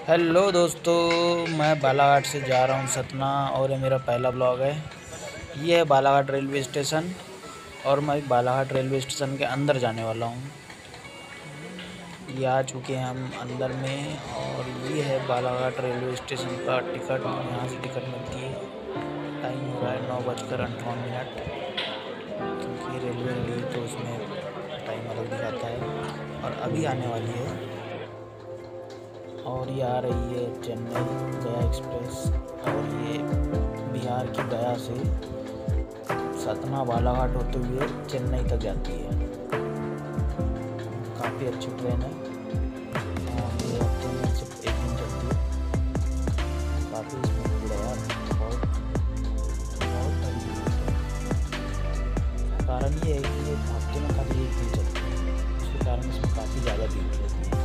Hello दोस्तों, मैं बालाघाट से जा रहा हूँ सतना और ये मेरा पहला ब्लॉग है। ये है बालाघाट रेलवे स्टेशन और मैं बालाघाट रेलवे स्टेशन के अंदर जाने वाला हूँ। ये आ चुके हैं हम अंदर में और ये है बालाघाट रेलवे स्टेशन का टिकट। यहाँ से टिकट मिलती है। टाइम हो रहा है 9:58, क्योंकि रेलवे ली तो उसमें टाइम अलग दिखाता है और अभी आने वाली है। और ये आ रही है चेन्नई गया एक्सप्रेस और ये बिहार की गया से सतना बालाघाट होते हुए चेन्नई तक जाती है। काफ़ी अच्छी ट्रेन है और ये हफ्ते में सिर्फ एक दिन चलती है। काफ़ी इसमें भीड़ है यार, बहुत कारण ये है कि ये हफ्ते में खाली एक दिन चलती है, इसके कारण इसमें काफ़ी ज़्यादा भीड़ रहती है।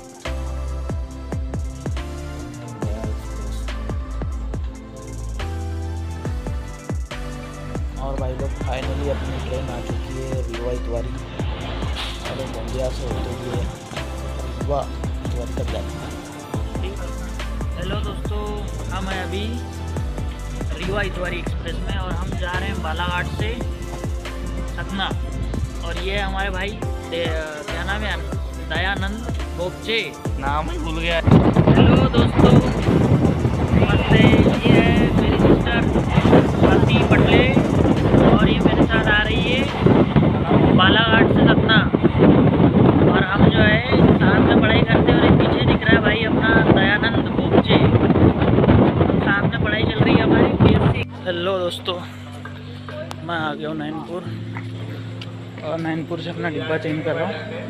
और भाई लोग फाइनली अपनी ट्रेन आ चुकी है रीवा इतवारी और गोंदिया से होते हुए रीवा इतवारी तक जाती है। हेलो दोस्तों, हम हैं अभी रीवा इतवारी एक्सप्रेस में और हम जा रहे हैं बालाघाट से सतना। और ये हमारे भाई क्या नाम है, दयानंद बोपचे, नाम ही भूल गया। हेलो दोस्तों, नमस्ते। ये है मेरी सिस्टर स्वाति पटले और ये मेरे साथ आ रही है बालाघाट से सतना। और हम जो है साथ में पढ़ाई करते हैं और एक पीछे दिख रहा है भाई अपना दयानंद बोपचे। साथ में पढ़ाई चल रही है हमारी PSC। हेलो दोस्तों, मैं आ गया हूँ नैनपुर और नैनपुर से अपना डिब्बा चेंज कर रहा हूँ।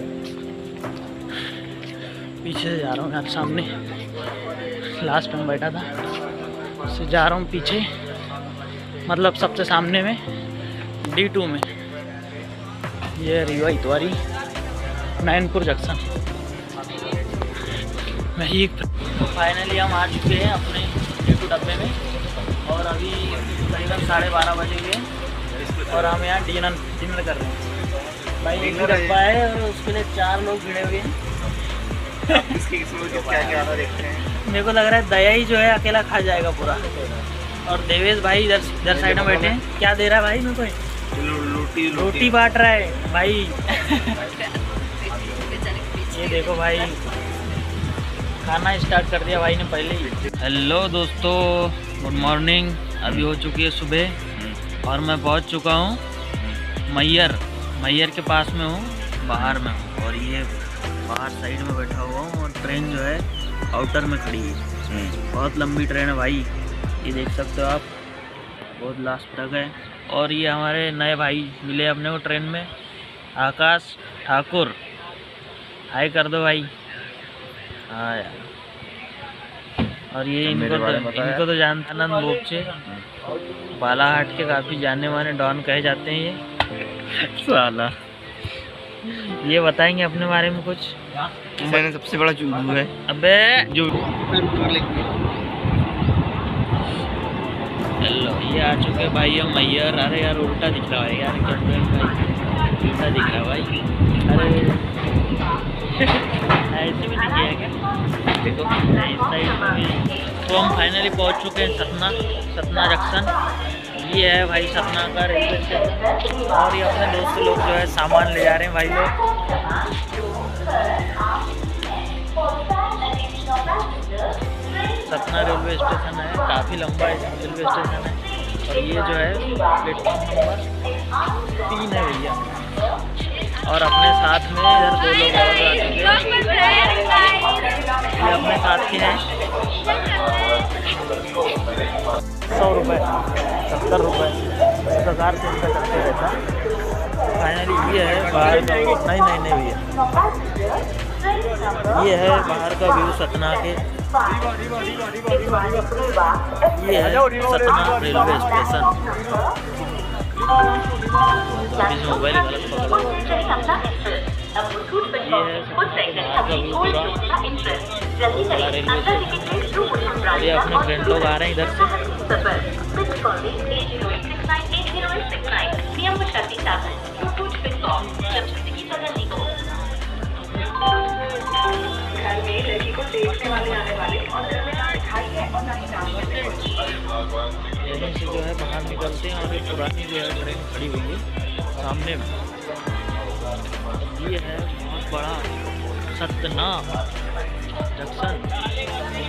पीछे से जा रहा हूँ यार, सामने लास्ट टाइम बैठा था उससे जा रहा हूँ पीछे, मतलब सबसे सामने में D2 में। ये रीवा इतवारी नैनपुर जंक्शन में ही। फाइनली हम आ चुके हैं अपने D2 डब्बे में और अभी करीबन 12:30 बजे गए और हम यहाँ डिनर कर रहे हैं। भाई एक ही डब्बा है और उसके लिए 4 लोग भिड़े हुए हैं। क्या देखते हैं। मेरे को लग रहा है दया ही जो है अकेला खा जाएगा पूरा। और देवेश भाई इधर साइड में बैठे हैं। क्या दे रहा है भाई मेरे को? रोटी बांट रहा है भाई। ये देखो भाई, खाना स्टार्ट कर दिया भाई ने पहले ही। हेलो दोस्तों, गुड मॉर्निंग। अभी हो चुकी है सुबह और मैं पहुंच चुका हूं मैयर के पास में हूं, बाहर में हूं। और ये बाहर साइड में बैठा हुआ हूँ और ट्रेन जो है आउटर में खड़ी है। बहुत लंबी ट्रेन है भाई, ये देख सकते हो आप, बहुत लास्ट तक है। और ये हमारे नए भाई मिले अपने को ट्रेन में, आकाश ठाकुर। हाय कर दो भाई। हाँ यार। और ये इनको तो जानते आनंद बोपचे, बालाघाट के काफ़ी जाने माने डॉन कहे जाते हैं ये साला। ये बताएंगे अपने बारे में कुछ? मैंने सबसे बड़ा चूदू है। अबे जो हेलो, ये आ चुके भाई हम मैयर। अरे यार उल्टा दिख रहा है यार, क्या भाई उल्टा दिख रहा है भाई। अरे ऐसे भी दिख गया क्या? देखो इस साइड में भी। तो हम फाइनली पहुंच चुके हैं सतना जंक्शन। ये है भाई सतना का रेलवे स्टेशन और ये अपने दोस्त लोग जो है सामान ले जा रहे हैं भाई लोग। सतना रेलवे स्टेशन है, काफ़ी लंबा रेलवे स्टेशन है। और ये जो है प्लेटफॉर्म नंबर 3 है भैया। और अपने साथ में इधर 2 लोग और आ चुके हैं। ये अपने साथ के हैं। 100 रुपये, 70 रुपये, इस प्रकार से इनका चलते रहता। फाइनली ये है बाहर का, नहीं भैया, ये है बाहर का व्यू सतना के। ये है सतना रेलवे स्टेशन। मोबाइल गलत पकड़ा। ये है रेलवे स्टेशन। ये अपने फ्रेंड लोग आ रहे हैं इधर से। यहीं से जो है बाहर निकलते हैं और एक पुरानी जो है ट्रेन खड़ी हुई है सामने में। ये है बहुत बड़ा सतना जंक्शन।